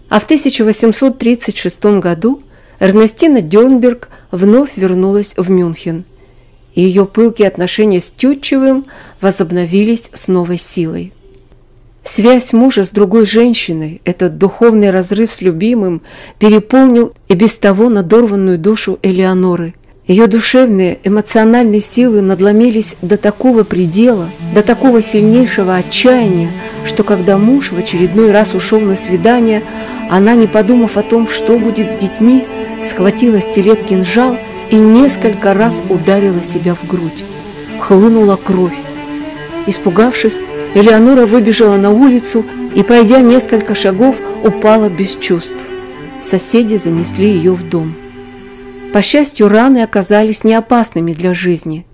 А в 1836 году Эрнестина Дёрнберг вновь вернулась в Мюнхен, и ее пылкие отношения с Тютчевым возобновились с новой силой. Связь мужа с другой женщиной, этот духовный разрыв с любимым, переполнил и без того надорванную душу Элеоноры. Ее душевные, эмоциональные силы надломились до такого предела, до такого сильнейшего отчаяния, что когда муж в очередной раз ушел на свидание, она, не подумав о том, что будет с детьми, схватила стилет-кинжал и несколько раз ударила себя в грудь. Хлынула кровь. Испугавшись, Элеонора выбежала на улицу и, пройдя несколько шагов, упала без чувств. Соседи занесли ее в дом. По счастью, раны оказались не опасными для жизни.